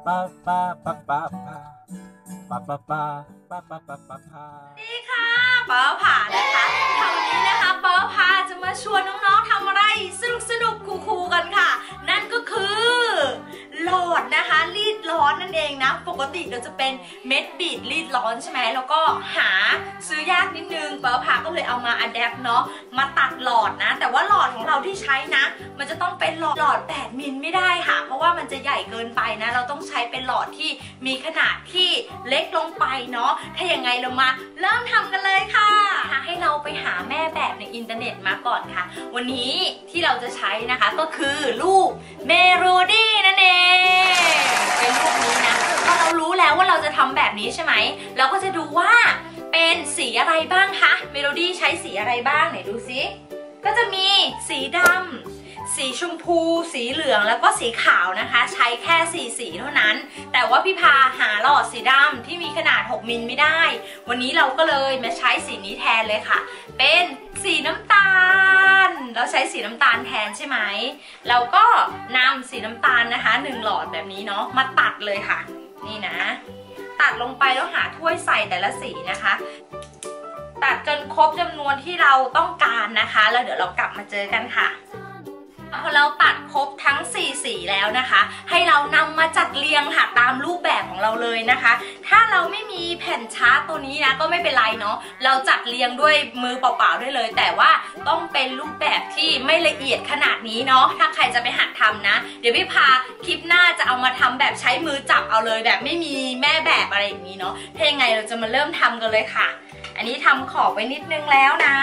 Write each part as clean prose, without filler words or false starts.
ดีค่ะเป๋าผ่านะคะคราวนี้นะคะเป๋าผ่าจะมาชวนน้องๆทำอะไรสนุกคูลๆกันค่ะนั่นก็คือหลอดนะคะรีดร้อนนั่นเองนะปกติเราจะเป็นเม็ดบีดรีดร้อนใช่ไหมแล้วก็หาซื้อยากนิดนึงเป๋าผ่าก็เลยเอามาอัดแอปเนาะมาตัดหลอดนะแต่ว่าหลอดของเราที่ใช้นะมันจะต้องเป็นหลอด8มิลไม่ได้ค่ะเพราะว่ามันจะใหญ่เกินไปนะเราต้องใช้เป็นหลอดที่มีขนาดที่เล็กลงไปเนาะถ้าอย่างไงเรามาเริ่มทำกันเลยค่ะให้เราไปหาแม่แบบในอินเทอร์เน็ตมาก่อนค่ะวันนี้ที่เราจะใช้นะคะก็คือลูกเมโลดี้นั่นเองเป็นลูกนี้นะพอเรารู้แล้วว่าเราจะทำแบบนี้ใช่ไหมเราก็จะดูว่าเป็นสีอะไรบ้างคะเมโลดี้ใช้สีอะไรบ้างไหนดูซิก็จะมีสีดำสีชมพูสีเหลืองแล้วก็สีขาวนะคะใช้แค่4สีเท่านั้นแต่ว่าพี่พาหาหลอดสีดำที่มีขนาด6มิลไม่ได้วันนี้เราก็เลยมาใช้สีนี้แทนเลยค่ะเป็นสีน้ำตาลเราใช้สีน้ำตาลแทนใช่ไหมเราก็นำสีน้ำตาลนะคะ1หลอดแบบนี้เนาะมาตัดเลยค่ะนี่นะตัดลงไปแล้วหาถ้วยใส่แต่ละสีนะคะตัดจนครบจำนวนที่เราต้องการนะคะแล้วเดี๋ยวเรากลับมาเจอกันค่ะพอเราตัดครบทั้ง4สีแล้วนะคะให้เรานำมาจัดเรียงค่ะตามรูปแบบของเราเลยนะคะถ้าเราไม่มีแผ่นชาร์ตตัวนี้นะก็ไม่เป็นไรเนาะเราจัดเรียงด้วยมือเปล่าๆได้เลยแต่ว่าต้องเป็นรูปแบบที่ไม่ละเอียดขนาดนี้เนาะถ้าใครจะไปหัดทำนะเดี๋ยวพี่พาคลิปหน้าจะเอามาทำแบบใช้มือจับเอาเลยแบบไม่มีแม่แบบอะไรอย่างนี้เนาะถ้ายังไงเราจะมาเริ่มทำกันเลยค่ะอันนี้ทำขอบไว้นิดนึงแล้วนะ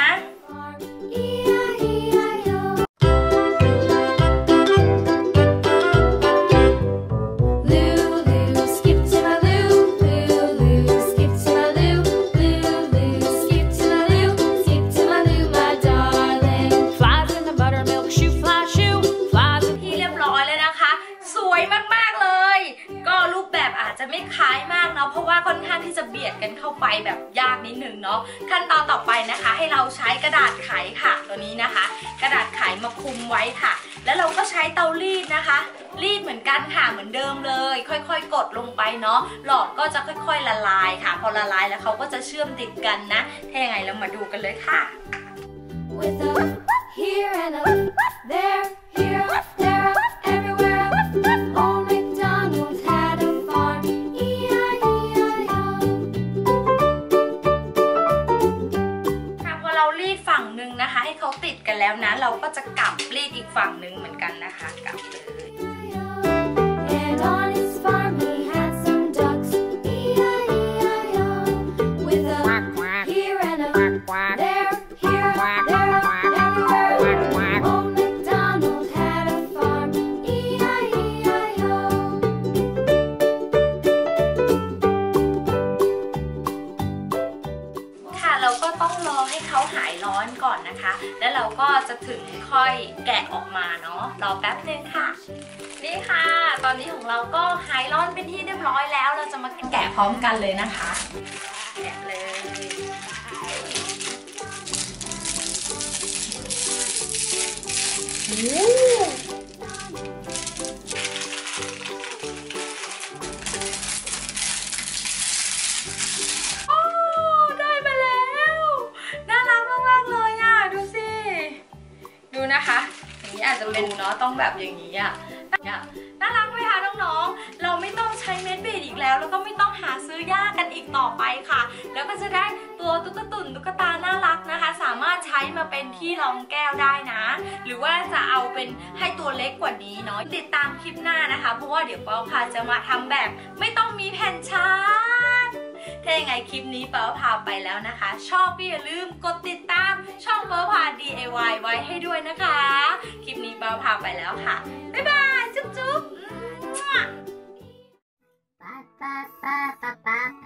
จะไม่คล้ายมากเนาะเพราะว่าค่อนข้างที่จะเบียดกันเข้าไปแบบยากนิดนึงเนาะขั้นตอนต่อไปนะคะให้เราใช้กระดาษไขค่ะตัวนี้นะคะกระดาษไขมาคลุมไว้ค่ะแล้วเราก็ใช้เตารีดนะคะรีดเหมือนกันค่ะเหมือนเดิมเลยค่อยๆกดลงไปเนาะหลอดก็จะค่อยๆละลายค่ะพอละลายแล้วเขาก็จะเชื่อมติดกันนะถ้ายังไงเรามาดูกันเลยค่ะ ฝั่งหนึ่งนะคะให้เขาติดกันแล้วนะเราก็จะกลับรีดอีกฝั่งหนึ่งเหมือนกันนะคะกลับเลยก่อนนะคะแล้วเราก็จะถึงค่อยแกะออกมาเนาะรอแป๊บนึงค่ะนี่ค่ะตอนนี้ของเราก็หายร้อนเป็นที่เรียบร้อยแล้วเราจะมาแกะพร้อมกันเลยนะคะแกะเลยนะคะอย่างนี้อาจจะเป็นเนาะต้องแบบอย่างนี้อ่ะน่ารักไหมคะน้องๆเราไม่ต้องใช้เม็ดบีดอีกแล้วแล้วก็ไม่ต้องหาซื้อยากกันอีกต่อไปค่ะแล้วก็จะได้ตัวตุ๊กตุ่นตุ๊กตาน่ารักนะคะสามารถใช้มาเป็นที่รองแก้วได้นะหรือว่าจะเอาเป็นให้ตัวเล็กกว่านี้เนาะติดตามคลิปหน้านะคะเพราะว่าเดี๋ยวเป้าพาจะมาทำแบบไม่ต้องมีแผ่นชาร์ตถ้ายังไงคลิปนี้เป้าพาไปแล้วนะคะชอบก็อย่าลืมกดติดตามช่องเป้าพา DIY ไว้ให้ด้วยนะคะคลิปนี้เป้าพาไปแล้วค่ะบ๊ายบายจุ๊บ